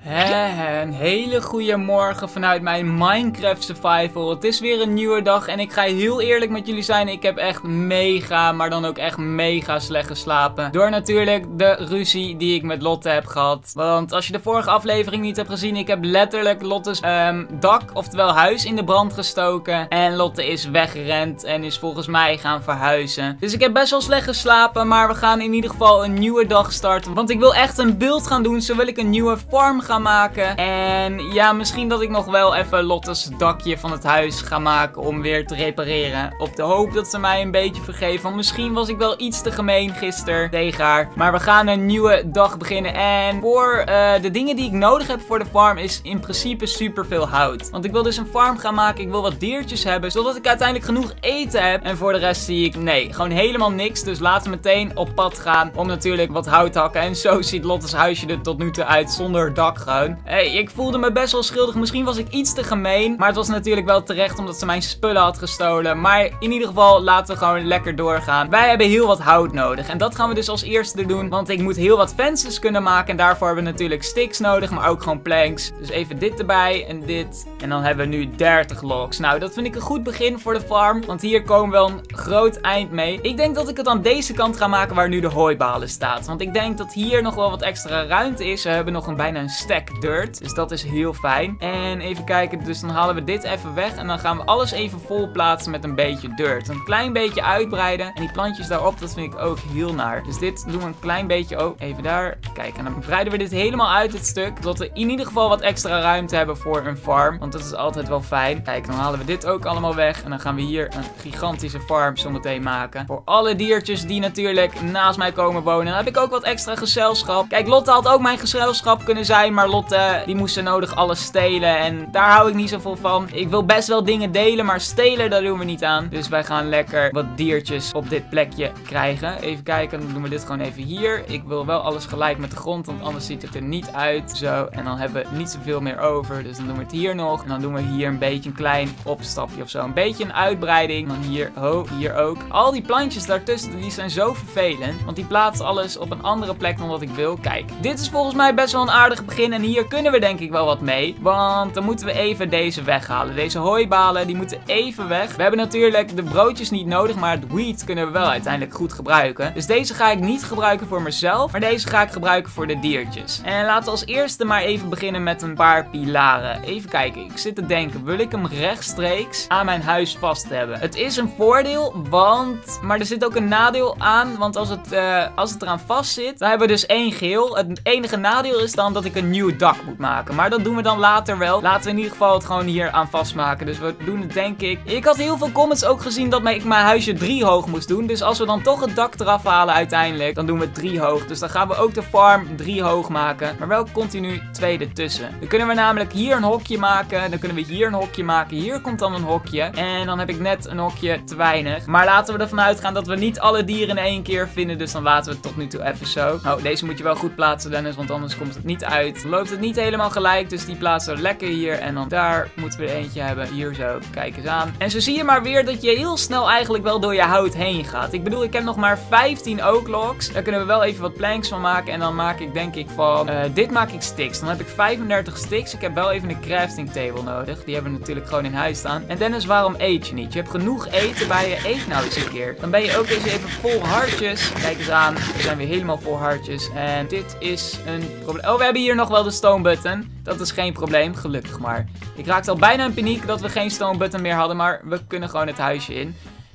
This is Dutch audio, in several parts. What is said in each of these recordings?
Een hele goede morgen vanuit mijn Minecraft Survival. Het is weer een nieuwe dag en ik ga heel eerlijk met jullie zijn. Ik heb echt mega, maar dan ook echt mega slecht geslapen. Door natuurlijk de ruzie die ik met Lotte heb gehad. Want als je de vorige aflevering niet hebt gezien, ik heb letterlijk Lotte's dak, oftewel huis, in de brand gestoken. En Lotte is weggerend en is volgens mij gaan verhuizen. Dus ik heb best wel slecht geslapen, maar we gaan in ieder geval een nieuwe dag starten. Want ik wil echt een build gaan doen, zo wil ik een nieuwe farm gaan maken. En ja, misschien dat ik nog wel even Lotte's dakje van het huis ga maken om weer te repareren. Op de hoop dat ze mij een beetje vergeven. Want misschien was ik wel iets te gemeen gisteren tegen haar. Maar we gaan een nieuwe dag beginnen. En voor de dingen die ik nodig heb voor de farm is in principe super veel hout. Want ik wil dus een farm gaan maken. Ik wil wat diertjes hebben, zodat ik uiteindelijk genoeg eten heb. En voor de rest zie ik, nee, gewoon helemaal niks. Dus laten we meteen op pad gaan om natuurlijk wat hout te hakken. En zo ziet Lotte's huisje er tot nu toe uit zonder dak gewoon. Hey, ik voelde me best wel schuldig. Misschien was ik iets te gemeen. Maar het was natuurlijk wel terecht omdat ze mijn spullen had gestolen. Maar in ieder geval laten we gewoon lekker doorgaan. Wij hebben heel wat hout nodig. En dat gaan we dus als eerste doen. Want ik moet heel wat fences kunnen maken. En daarvoor hebben we natuurlijk sticks nodig. Maar ook gewoon planks. Dus even dit erbij en dit. En dan hebben we nu 30 logs. Nou, dat vind ik een goed begin voor de farm. Want hier komen we wel een groot eind mee. Ik denk dat ik het aan deze kant ga maken waar nu de hooibalen staat. Want ik denk dat hier nog wel wat extra ruimte is. We hebben nog bijna een stack dirt. Dus dat is heel fijn. En even kijken. Dus dan halen we dit even weg. En dan gaan we alles even vol plaatsen met een beetje dirt. Een klein beetje uitbreiden. En die plantjes daarop, dat vind ik ook heel naar. Dus dit doen we een klein beetje. Oh, even daar. Kijk, en dan breiden we dit helemaal uit, het stuk. Zodat we in ieder geval wat extra ruimte hebben voor een farm. Want dat is altijd wel fijn. Kijk, dan halen we dit ook allemaal weg. En dan gaan we hier een gigantische farm zometeen maken. Voor alle diertjes die natuurlijk naast mij komen wonen. Dan heb ik ook wat extra gezelschap. Kijk, Lotte had ook mijn gezelschap kunnen zijn. Maar Lotte, die moest zo nodig alles stelen. En daar hou ik niet zoveel van. Ik wil best wel dingen delen, maar stelen, daar doen we niet aan. Dus wij gaan lekker wat diertjes op dit plekje krijgen. Even kijken, dan doen we dit gewoon even hier. Ik wil wel alles gelijk met de grond, want anders ziet het er niet uit. Zo, en dan hebben we niet zoveel meer over. Dus dan doen we het hier nog. En dan doen we hier een beetje een klein opstapje of zo. Een beetje een uitbreiding. Dan hier, hier ook. Al die plantjes daartussen, die zijn zo vervelend. Want die plaatsen alles op een andere plek dan wat ik wil. Kijk, dit is volgens mij best wel een aardig begin. En hier kunnen we denk ik wel wat mee. Want dan moeten we even deze weghalen. Deze hooibalen, die moeten even weg. We hebben natuurlijk de broodjes niet nodig, maar het wheat kunnen we wel uiteindelijk goed gebruiken. Dus deze ga ik niet gebruiken voor mezelf, maar deze ga ik gebruiken voor de diertjes. En laten we als eerste maar even beginnen met een paar pilaren. Even kijken, ik zit te denken, wil ik hem rechtstreeks aan mijn huis vast hebben? Het is een voordeel, maar er zit ook een nadeel aan, want als het eraan vast zit, dan hebben we dus één geel. Het enige nadeel is dan dat ik een nieuw dak moet maken, maar dat doen we dan later wel. Laten we in ieder geval het gewoon hier aan vastmaken. Dus we doen het denk ik. Ik had heel veel comments ook gezien dat ik mijn huisje 3 hoog moest doen. Dus als we dan toch het dak eraf halen uiteindelijk, dan doen we 3 hoog. Dus dan gaan we ook de farm 3 hoog maken. Maar wel continu 2 ertussen. Dan kunnen we namelijk hier een hokje maken. Dan kunnen we hier een hokje maken. Hier komt dan een hokje. En dan heb ik net een hokje te weinig. Maar laten we ervan uitgaan dat we niet alle dieren in één keer vinden. Dus dan laten we het tot nu toe even zo. Nou, deze moet je wel goed plaatsen, Dennis. Want anders komt het niet uit. Dan loopt het niet helemaal gelijk. Dus die plaatsen we lekker hier. En dan daar moeten we er eentje hebben. Hier zo. Kijk eens aan. En zo zie je maar weer dat je heel snel eigenlijk wel door je hout heen gaat. Ik bedoel, ik heb nog maar 15 oak logs. Daar kunnen we wel even wat planks van maken. En dan maak ik denk ik van... dit maak ik sticks. Dan heb ik 35 sticks. Ik heb wel even een crafting table nodig. Die hebben we natuurlijk gewoon in huis staan. En Dennis, waarom eet je niet? Je hebt genoeg eten bij je. Eet nou eens een keer. Dan ben je ook eens even vol hartjes. Kijk eens aan. We zijn weer helemaal vol hartjes. En dit is een probleem. Oh, we hebben hier nog wel de stone button. Dat is geen probleem. Gelukkig maar. Ik raakte al bijna in paniek dat we geen stone button meer hadden. Maar we kunnen gewoon het huisje in.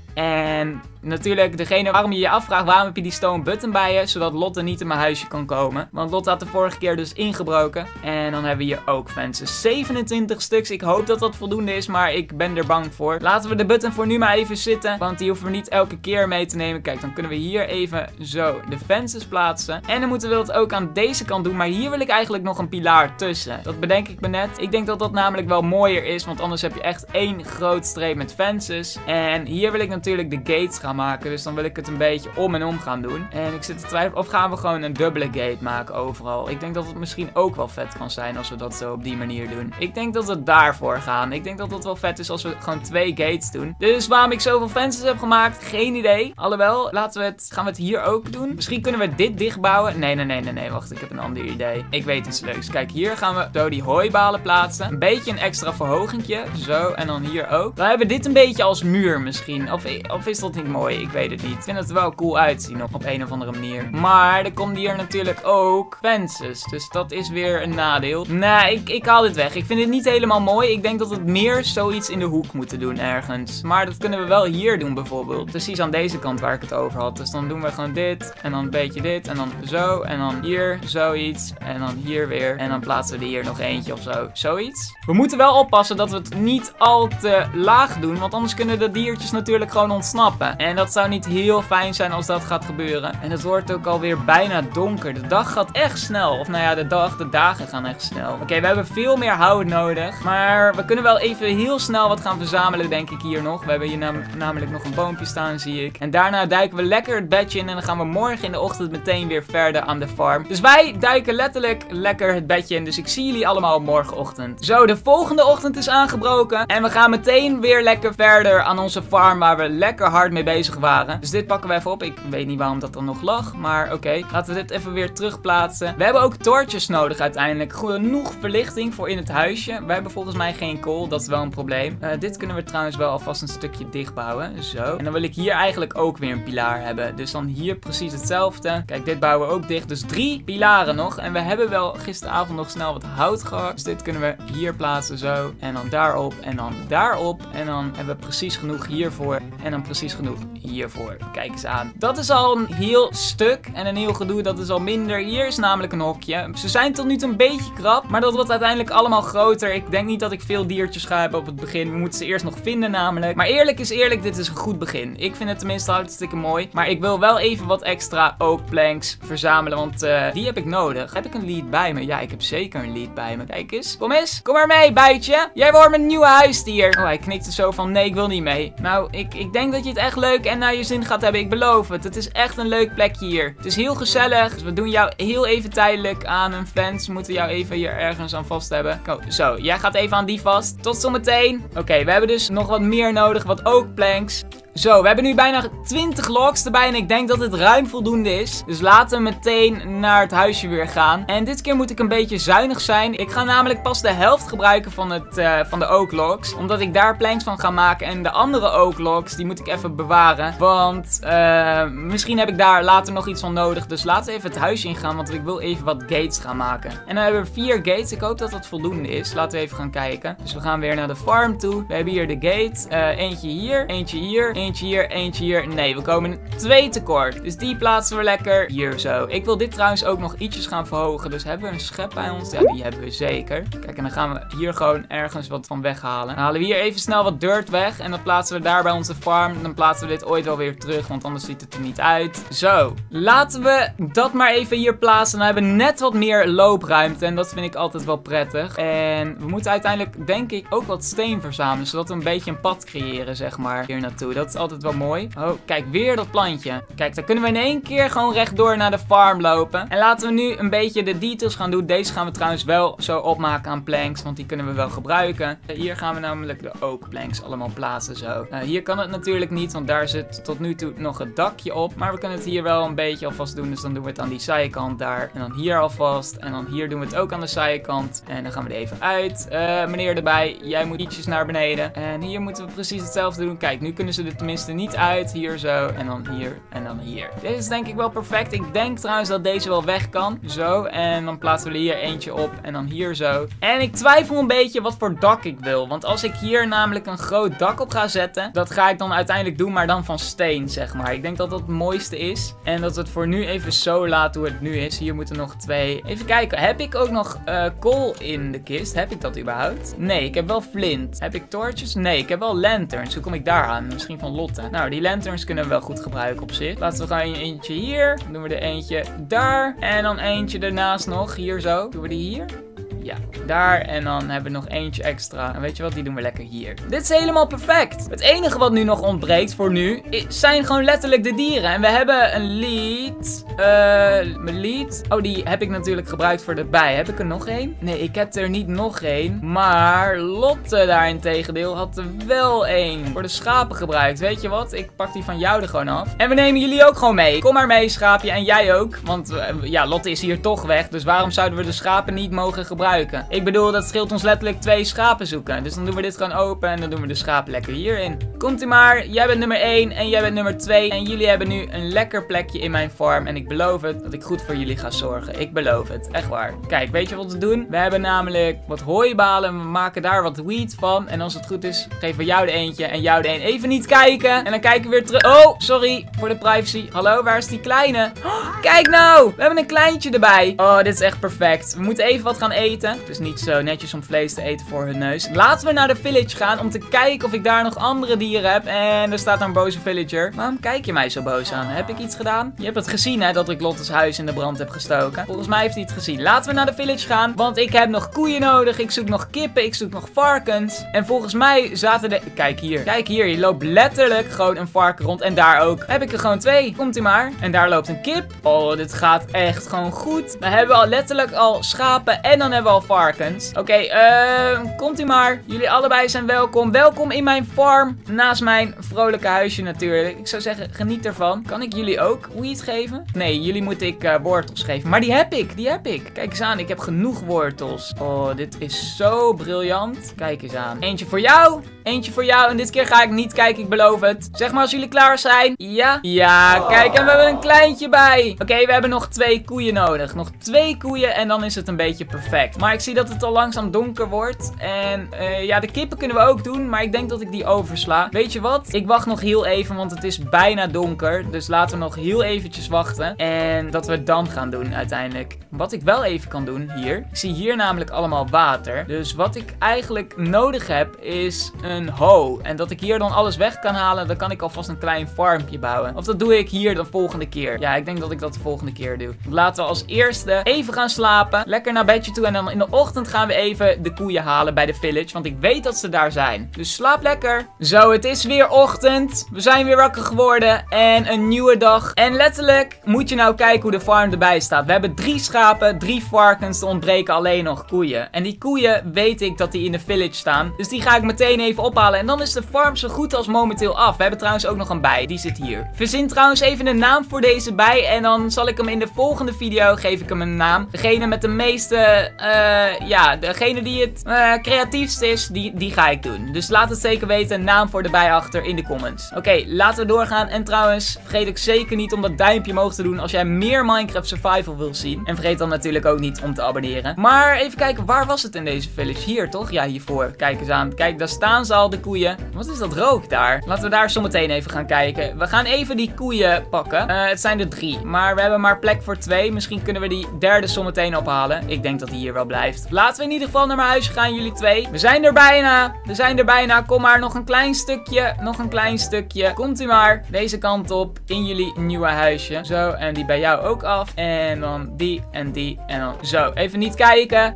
En natuurlijk, degene waarom je je afvraagt, waarom heb je die stone button bij je? Zodat Lotte niet in mijn huisje kan komen. Want Lotte had de vorige keer dus ingebroken. En dan hebben we hier ook fences. 27 stuks. Ik hoop dat dat voldoende is, maar ik ben er bang voor. Laten we de button voor nu maar even zitten. Want die hoeven we niet elke keer mee te nemen. Kijk, dan kunnen we hier even zo de fences plaatsen. En dan moeten we dat ook aan deze kant doen. Maar hier wil ik eigenlijk nog een pilaar tussen. Dat bedenk ik me net. Ik denk dat dat namelijk wel mooier is. Want anders heb je echt één groot streep met fences. En hier wil ik natuurlijk de gates gaan gaan maken. Dus dan wil ik het een beetje om en om gaan doen. En ik zit te twijfelen, of gaan we gewoon een dubbele gate maken overal. Ik denk dat het misschien ook wel vet kan zijn als we dat zo op die manier doen. Ik denk dat we daarvoor gaan. Ik denk dat het wel vet is als we gewoon 2 gates doen. Dus waarom ik zoveel fences heb gemaakt, geen idee. Alhoewel, gaan we het hier ook doen? Misschien kunnen we dit dichtbouwen. Nee, wacht, ik heb een ander idee. Ik weet iets leuks. Kijk, hier gaan we zo die hooibalen plaatsen. Een beetje een extra verhogingje. Zo, en dan hier ook. Dan hebben we dit een beetje als muur misschien. Of is dat niet mooi? Ik weet het niet. Ik vind het er wel cool uitzien op een of andere manier. Maar er komt hier natuurlijk ook fences. Dus dat is weer een nadeel. Nee, ik haal dit weg. Ik vind dit niet helemaal mooi. Ik denk dat het meer zoiets in de hoek moeten doen ergens. Maar dat kunnen we wel hier doen bijvoorbeeld. Precies aan deze kant waar ik het over had. Dus dan doen we gewoon dit. En dan een beetje dit. En dan zo. En dan hier zoiets. En dan hier weer. En dan plaatsen we er hier nog eentje of zo. Zoiets. We moeten wel oppassen dat we het niet al te laag doen. Want anders kunnen de diertjes natuurlijk gewoon ontsnappen. En dat zou niet heel fijn zijn als dat gaat gebeuren. En het wordt ook alweer bijna donker. De dag gaat echt snel. Of nou ja, de dagen gaan echt snel. Oké, we hebben veel meer hout nodig. Maar we kunnen wel even heel snel wat gaan verzamelen, denk ik hier nog. We hebben hier namelijk nog een boompje staan, zie ik. En daarna duiken we lekker het bedje in. En dan gaan we morgen in de ochtend meteen weer verder aan de farm. Dus wij duiken letterlijk lekker het bedje in. Dus ik zie jullie allemaal morgenochtend. Zo, de volgende ochtend is aangebroken. En we gaan meteen weer lekker verder aan onze farm waar we lekker hard mee bezig waren. Dus dit pakken we even op. Ik weet niet waarom dat dan nog lag. Maar oké, laten we dit even weer terugplaatsen. We hebben ook torches nodig uiteindelijk. Genoeg verlichting voor in het huisje. We hebben volgens mij geen kool. Dat is wel een probleem. Dit kunnen we trouwens wel alvast een stukje dichtbouwen. Zo. En dan wil ik hier eigenlijk ook weer een pilaar hebben. Dus dan hier precies hetzelfde. Kijk, dit bouwen we ook dicht. Dus 3 pilaren nog. En we hebben wel gisteravond nog snel wat hout gehakt. Dus dit kunnen we hier plaatsen zo. En dan daarop. En dan daarop. En dan hebben we precies genoeg hiervoor. En dan precies genoeg hiervoor. Kijk eens aan. Dat is al een heel stuk. En een heel gedoe. Dat is al minder. Hier is namelijk een hokje. Ze zijn tot nu toe een beetje krap. Maar dat wordt uiteindelijk allemaal groter. Ik denk niet dat ik veel diertjes ga hebben op het begin. We moeten ze eerst nog vinden namelijk. Maar eerlijk is eerlijk. Dit is een goed begin. Ik vind het tenminste hartstikke mooi. Maar ik wil wel even wat extra oak planks verzamelen. Want die heb ik nodig. Heb ik een lead bij me? Ja, ik heb zeker een lead bij me. Kijk eens. Kom eens. Kom maar mee, buitje. Jij wordt mijn nieuwe huisdier. Oh, hij knikte zo van nee, ik wil niet mee. Nou, ik denk dat je het echt leuk en naar je zin gaat hebben. Ik beloof het. Het is echt een leuk plekje hier. Het is heel gezellig. Dus we doen jou heel even tijdelijk aan een fence. We moeten jou even hier ergens aan vast hebben. Oh, zo. Jij gaat even aan die vast. Tot zometeen. Oké, we hebben dus nog wat meer nodig. Wat oak planks. Zo, we hebben nu bijna 20 logs erbij en ik denk dat het ruim voldoende is. Dus laten we meteen naar het huisje weer gaan. En dit keer moet ik een beetje zuinig zijn. Ik ga namelijk pas de helft gebruiken van de oak logs. Omdat ik daar planks van ga maken. En de andere oak logs, die moet ik even bewaren. Want misschien heb ik daar later nog iets van nodig. Dus laten we even het huisje ingaan, want ik wil even wat gates gaan maken. En dan hebben we 4 gates. Ik hoop dat dat voldoende is. Laten we even gaan kijken. Dus we gaan weer naar de farm toe. We hebben hier de gate. Eentje hier, eentje hier. Eentje hier, eentje hier. Nee, we komen 2 tekort. Dus die plaatsen we lekker hier zo. Ik wil dit trouwens ook nog ietsjes gaan verhogen. Dus hebben we een schep bij ons? Ja, die hebben we zeker. Kijk, en dan gaan we hier gewoon ergens wat van weghalen. Dan halen we hier even snel wat dirt weg. En dan plaatsen we daar bij onze farm. Dan plaatsen we dit ooit wel weer terug. Want anders ziet het er niet uit. Zo. Laten we dat maar even hier plaatsen. Dan hebben we net wat meer loopruimte. En dat vind ik altijd wel prettig. En we moeten uiteindelijk, denk ik, ook wat steen verzamelen. Zodat we een beetje een pad creëren, zeg maar, hier naartoe. Dat is altijd wel mooi. Oh, kijk, weer dat plantje. Kijk, dan kunnen we in één keer gewoon rechtdoor naar de farm lopen. En laten we nu een beetje de details gaan doen. Deze gaan we trouwens wel zo opmaken aan planks, want die kunnen we wel gebruiken. Hier gaan we namelijk de oak planks allemaal plaatsen zo. Hier kan het natuurlijk niet, want daar zit tot nu toe nog het dakje op. Maar we kunnen het hier wel een beetje alvast doen. Dus dan doen we het aan die zijkant daar. En dan hier alvast. En dan hier doen we het ook aan de zijkant. En dan gaan we er even uit. Meneer erbij, jij moet ietsjes naar beneden. En hier moeten we precies hetzelfde doen. Kijk, nu kunnen ze er tenminste niet uit. Hier zo. En dan hier. En dan hier. Dit is denk ik wel perfect. Ik denk trouwens dat deze wel weg kan. Zo. En dan plaatsen we er hier eentje op. En dan hier zo. En ik twijfel een beetje wat voor dak ik wil. Want als ik hier namelijk een groot dak op ga zetten. Dat ga ik dan uiteindelijk doen. Maar dan van steen, zeg maar. Ik denk dat dat het mooiste is. En dat we het voor nu even zo laten hoe het nu is. Hier moeten nog 2. Even kijken. Heb ik ook nog kool in de kist? Heb ik dat überhaupt? Nee, ik heb wel flint. Heb ik torches? Nee, ik heb wel lanterns. Hoe kom ik daar aan? Misschien van Lotte. Nou, die lanterns kunnen we wel goed gebruiken op zich. Laten we gewoon eentje hier. Dan doen we er eentje daar. En dan eentje ernaast nog. Hier zo. Doen we die hier? Ja, daar. En dan hebben we nog eentje extra. En weet je wat, die doen we lekker hier. Dit is helemaal perfect. Het enige wat nu nog ontbreekt voor nu, zijn gewoon letterlijk de dieren. En we hebben een lead. Mijn lead. Oh, die heb ik natuurlijk gebruikt voor de bij. Heb ik er nog één? Nee, ik heb er niet nog één. Maar Lotte daarentegendeel had er wel één. Voor de schapen gebruikt. Weet je wat? Ik pak die van jou er gewoon af. En we nemen jullie ook gewoon mee. Kom maar mee, schaapje. En jij ook. Want ja, Lotte is hier toch weg. Dus waarom zouden we de schapen niet mogen gebruiken? Ik bedoel, dat scheelt ons letterlijk 2 schapen zoeken. Dus dan doen we dit gewoon open. En dan doen we de schapen lekker hierin. Komt-ie maar. Jij bent nummer 1. En jij bent nummer 2. En jullie hebben nu een lekker plekje in mijn farm. En ik beloof het dat ik goed voor jullie ga zorgen. Ik beloof het. Echt waar. Kijk, weet je wat we doen? We hebben namelijk wat hooibalen. We maken daar wat wheat van. En als het goed is, geven we jou de eentje. En jou de een. Even niet kijken. En dan kijken we weer terug. Oh, sorry voor de privacy. Hallo, waar is die kleine? Oh, kijk nou. We hebben een kleintje erbij. Oh, dit is echt perfect. We moeten even wat gaan eten. Het is niet zo netjes om vlees te eten voor hun neus. Laten we naar de village gaan om te kijken of ik daar nog andere dieren heb. En er staat daar een boze villager. Waarom kijk je mij zo boos aan? Heb ik iets gedaan? Je hebt het gezien, hè, dat ik Lotte's huis in de brand heb gestoken. Volgens mij heeft hij het gezien. Laten we naar de village gaan, want ik heb nog koeien nodig. Ik zoek nog kippen, ik zoek nog varkens. En volgens mij zaten de... Kijk hier. Kijk hier, je loopt letterlijk gewoon een varken rond. En daar ook. Heb ik er gewoon 2. Komt-ie maar. En daar loopt een kip. Oh, dit gaat echt gewoon goed. We hebben al letterlijk al schapen en dan hebben we al varkens. Oké, komt-ie maar. Jullie allebei zijn welkom. Welkom in mijn farm. Naast mijn vrolijke huisje natuurlijk. Ik zou zeggen, geniet ervan. Kan ik jullie ook wheat geven? Nee, jullie moet ik wortels geven. Maar die heb ik. Die heb ik. Kijk eens aan. Ik heb genoeg wortels. Oh, dit is zo briljant. Kijk eens aan. Eentje voor jou. Eentje voor jou. En dit keer ga ik niet kijken. Ik beloof het. Zeg maar als jullie klaar zijn. Ja. Ja, kijk. En we hebben een kleintje bij. Oké, we hebben nog 2 koeien nodig. Nog 2 koeien en dan is het een beetje perfect. Maar ik zie dat het al langzaam donker wordt. En ja, de kippen kunnen we ook doen. Maar ik denk dat ik die oversla. Weet je wat? Ik wacht nog heel even, want het is bijna donker. Dus laten we nog heel eventjes wachten. En dat we het dan gaan doen uiteindelijk. Wat ik wel even kan doen hier. Ik zie hier namelijk allemaal water. Dus wat ik eigenlijk nodig heb is een hoe. En dat ik hier dan alles weg kan halen. Dan kan ik alvast een klein farmpje bouwen. Of dat doe ik hier de volgende keer. Ja, ik denk dat ik dat de volgende keer doe. Laten we als eerste even gaan slapen. Lekker naar bedje toe. En dan in de ochtend gaan we even de koeien halen bij de village. Want ik weet dat ze daar zijn. Dus slaap lekker. Zo, het is weer ochtend. We zijn weer wakker geworden. En een nieuwe dag. En letterlijk moet je nou kijken hoe de farm erbij staat. We hebben 3 schapen, 3 varkens. Er ontbreken alleen nog koeien. En die koeien weet ik dat die in de village staan. Dus die ga ik meteen even ophalen. En dan is de farm zo goed als momenteel af. We hebben trouwens ook nog een bij. Die zit hier. Verzin trouwens even een naam voor deze bij. En dan zal ik hem in de volgende video geef ik hem een naam. Degene met de meeste, ja, degene die het creatiefst is, die ga ik doen. Dus laat het zeker weten. Een naam voor de bij achter in de comments. Oké, laten we doorgaan. En trouwens, vergeet ik zeker niet om dat duimpje omhoog te doen als jij meer Minecraft Survival wil zien. En vergeet dan natuurlijk ook niet om te abonneren. Maar even kijken, waar was het in deze village? Hier, toch? Ja, hiervoor. Kijk eens aan. Kijk, daar staan ze al, de koeien. Wat is dat rook daar? Laten we daar zo meteen even gaan kijken. We gaan even die koeien pakken. Het zijn er 3. Maar we hebben maar plek voor 2. Misschien kunnen we die derde zo meteen ophalen. Ik denk dat die hier wel blijft. Laten we in ieder geval naar mijn huisje gaan, jullie 2. We zijn er bijna. We zijn er bijna. Kom maar, nog een klein stukje. Nog een klein stukje. Komt u maar. Deze kant op. In jullie nieuwe huisje. Zo, en die bij jou ook af. En dan die en die. En dan zo. Even niet kijken.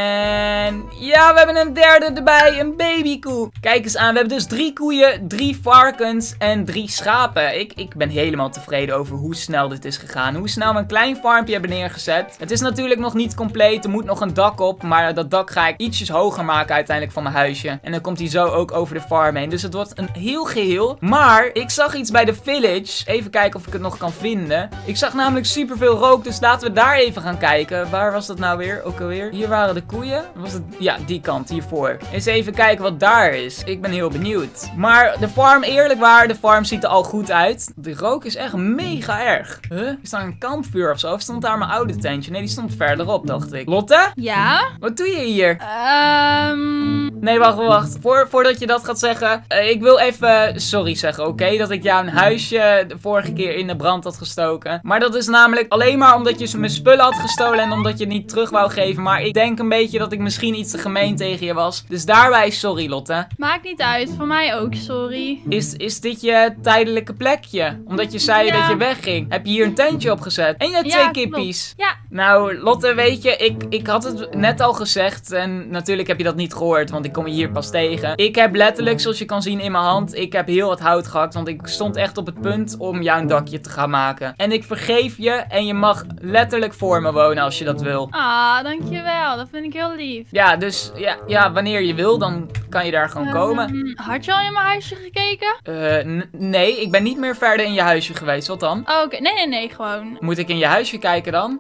En ja, we hebben een derde erbij. Een babykoe. Kijk eens aan. We hebben dus 3 koeien, 3 varkens en 3 schapen. Ik ben helemaal tevreden over hoe snel dit is gegaan. Hoe snel we een klein farmpje hebben neergezet. Het is natuurlijk nog niet compleet. Er moet nog een dak op. Maar dat dak ga ik ietsjes hoger maken uiteindelijk van mijn huisje. En dan komt hij zo ook over de farm heen. Dus het wordt een heel geheel. Maar ik zag iets bij de village. Even kijken of ik het nog kan vinden. Ik zag namelijk superveel rook. Dus laten we daar even gaan kijken. Waar was dat nou weer? Ook alweer. Hier waren de koeien. Was het? Ja, die kant. Hiervoor. Eens even kijken wat daar is. Ik ben heel benieuwd. Maar de farm, eerlijk waar, de farm ziet er al goed uit. De rook is echt mega erg. Huh? Is daar een kampvuur of zo? Of stond daar mijn oude tentje? Nee, die stond verderop, dacht ik. Lotte? Ja? Wat doe je hier? Nee, wacht. Voordat je dat gaat zeggen. Ik wil even sorry zeggen, oké? Dat ik jou een huisje de vorige keer in de brand had gestoken. Maar dat is namelijk alleen maar omdat je mijn spullen had gestolen en omdat je het niet terug wou geven. Maar ik denk een beetje dat ik misschien iets te gemeen tegen je was. Dus daarbij sorry, Lotte. Maakt niet uit, van mij ook, sorry. Is dit je tijdelijke plekje? Omdat je zei dat je wegging. Heb je hier een tentje opgezet? En je hebt 2 kippies. Ja. Nou, Lotte, weet je, ik had het net al gezegd. En natuurlijk heb je dat niet gehoord, want ik kom je hier pas tegen. Ik heb letterlijk, zoals je kan zien in mijn hand, ik heb heel wat hout gehakt. Want ik stond echt op het punt om jou een dakje te gaan maken. En ik vergeef je en je mag letterlijk voor me wonen als je dat wil. Ah, dankjewel. Dat vind ik heel lief. Ja, dus ja, wanneer je wil, dan kan je daar gewoon komen. Had je al in mijn huisje gekeken? Nee, ik ben niet meer verder in je huisje geweest. Wat dan? Oh, oké. Nee, gewoon. Moet ik in je huisje kijken dan?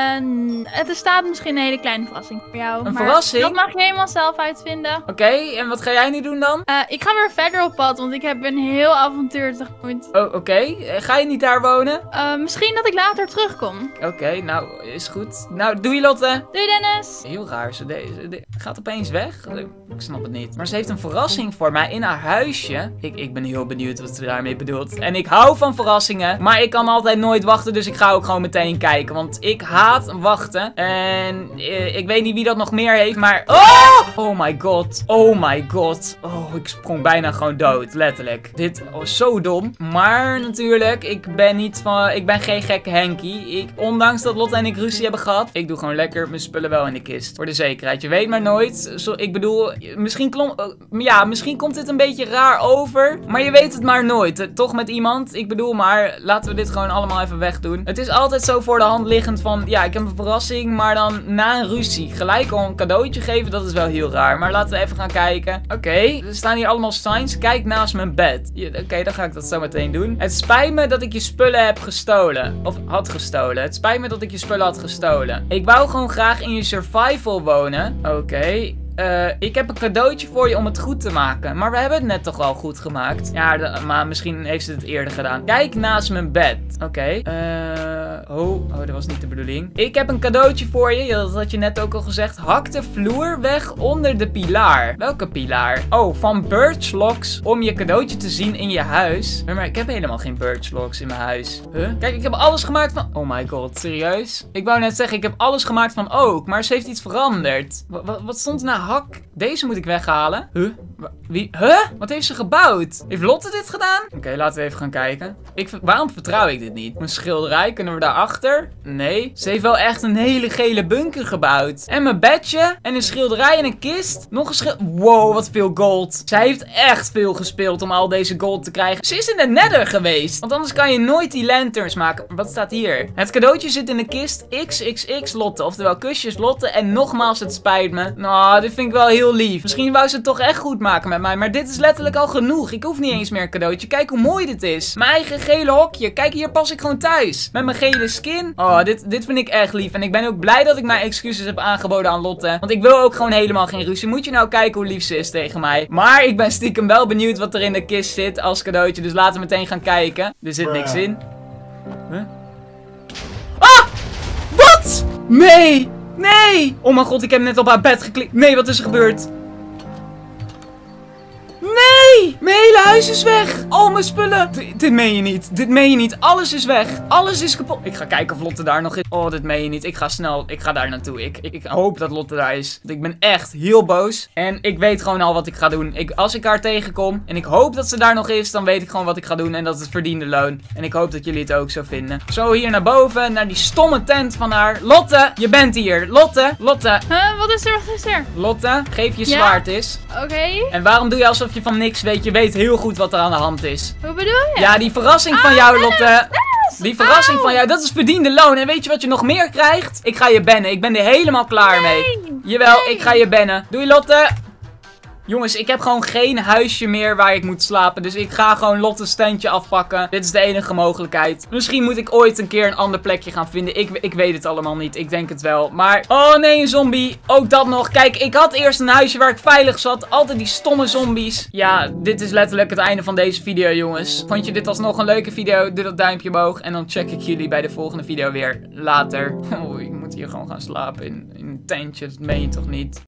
Er staat misschien een hele kleine verrassing voor jou. Een verrassing? Dat mag je helemaal zelf uitvinden. Oké, en wat ga jij nu doen dan? Ik ga weer verder op pad, want ik heb een heel avontuur tegemoet. Oh, oké. Ga je niet daar wonen? Misschien dat ik later terugkom. Oké, nou, is goed. Nou, doei Lotte. Doei Dennis. Heel raar, ze gaat opeens weg. Ik snap het niet. Maar ze heeft een verrassing voor mij in haar huisje. Ik ben heel benieuwd wat ze daarmee bedoelt. En ik hou van verrassingen, maar ik kan altijd nooit wachten, dus ik ga ook gewoon meteen kijken. Want ik haat wachten. En ik weet niet wie dat nog meer heeft, maar... Oh my god. Oh my god. Oh, ik sprong bijna gewoon dood. Letterlijk. Dit was zo dom. Maar natuurlijk, ik ben geen gekke Henkie. Ondanks dat Lotte en ik ruzie hebben gehad, ik doe gewoon lekker mijn spullen wel in de kist. Voor de zekerheid. Je weet maar nooit. Ik bedoel, misschien komt dit een beetje raar over. Maar je weet het maar nooit. Toch met iemand. Ik bedoel maar, laten we dit gewoon allemaal even wegdoen. Het is altijd zo voor de hand liggend van, ja, ik heb een verrassing, maar dan na een ruzie gelijk al een cadeautje geven, dat is wel heel raar. Maar laten we even gaan kijken. Oké, er staan hier allemaal signs. Kijk naast mijn bed. Oké, dan ga ik dat zo meteen doen. Het spijt me dat ik je spullen heb gestolen. Of had gestolen. Het spijt me dat ik je spullen had gestolen. Ik wou gewoon graag in je survival wonen. Oké. Ik heb een cadeautje voor je om het goed te maken. Maar we hebben het net toch al goed gemaakt. Ja, maar misschien heeft ze het eerder gedaan. Kijk naast mijn bed. Oké. Dat was niet de bedoeling. Ik heb een cadeautje voor je. Ja, dat had je net ook al gezegd. Hak de vloer weg onder de pilaar. Welke pilaar? Oh, van Birchlox. Om je cadeautje te zien in je huis. Maar ik heb helemaal geen Birchlox in mijn huis. Huh? Kijk, ik heb alles gemaakt van... Oh my god, serieus? Ik wou net zeggen, ik heb alles gemaakt van oak. Maar ze heeft iets veranderd. Wat stond er nou? Hak. Deze moet ik weghalen. Huh? Wie? Huh? Wat heeft ze gebouwd? Heeft Lotte dit gedaan? Oké, laten we even gaan kijken. Waarom vertrouw ik dit niet? Een schilderij, kunnen we daarachter? Nee. Ze heeft wel echt een hele gele bunker gebouwd. En mijn bedje. En een schilderij en een kist. Nog een schilderij. Wow, wat veel gold. Zij heeft echt veel gespeeld om al deze gold te krijgen. Ze is in de nether geweest. Want anders kan je nooit die lanterns maken. Wat staat hier? Het cadeautje zit in de kist. XXX Lotte. Oftewel kusjes Lotte. En nogmaals, het spijt me. Nou, dit vind ik wel heel lief. Misschien wou ze het toch echt goed maken met mij. Maar dit is letterlijk al genoeg. Ik hoef niet eens meer een cadeautje. Kijk hoe mooi dit is. Mijn eigen gele hokje. Kijk, hier pas ik gewoon thuis. Met mijn gele skin. Oh, dit vind ik echt lief. En ik ben ook blij dat ik mijn excuses heb aangeboden aan Lotte. Want ik wil ook gewoon helemaal geen ruzie. Moet je nou kijken hoe lief ze is tegen mij. Maar ik ben stiekem wel benieuwd wat er in de kist zit als cadeautje. Dus laten we meteen gaan kijken. Er zit niks in. Huh? Ah! Wat? Nee! Nee! Oh mijn god, ik heb net op haar bed geklikt. Nee, wat is er gebeurd? Nee! Mijn hele huis is weg. Al mijn spullen. Dit meen je niet. Dit meen je niet. Alles is weg. Alles is kapot. Ik ga kijken of Lotte daar nog is. Oh, dit meen je niet. Ik ga snel. Ik ga daar naartoe. Ik hoop dat Lotte daar is. Want ik ben echt heel boos. En ik weet gewoon al wat ik ga doen. Als ik haar tegenkom en ik hoop dat ze daar nog is, dan weet ik gewoon wat ik ga doen. En dat is het verdiende loon. En ik hoop dat jullie het ook zo vinden. Zo hier naar boven. Naar die stomme tent van haar. Lotte, je bent hier. Lotte. Lotte. Wat is er? Wat is er? Lotte, geef je zwaard eens. Oké. En waarom doe je alsof je van niks weet? Je weet heel goed wat er aan de hand is. Hoe bedoel je? Ja, die verrassing van jou, Lotte. Die verrassing van jou, dat is verdiende loon. En weet je wat je nog meer krijgt? Ik ga je bannen. Ik ben er helemaal klaar mee. Jawel, ik ga je bannen. Doei, Lotte. Jongens, ik heb gewoon geen huisje meer waar ik moet slapen. Dus ik ga gewoon Lotte's tentje afpakken. Dit is de enige mogelijkheid. Misschien moet ik ooit een keer een ander plekje gaan vinden. Ik weet het allemaal niet. Ik denk het wel. Maar, oh nee, een zombie. Ook dat nog. Kijk, ik had eerst een huisje waar ik veilig zat. Altijd die stomme zombies. Ja, dit is letterlijk het einde van deze video, jongens. Vond je dit alsnog een leuke video? Doe dat duimpje omhoog. En dan check ik jullie bij de volgende video weer later. Oh, ik moet hier gewoon gaan slapen in een tentje. Dat meen je toch niet?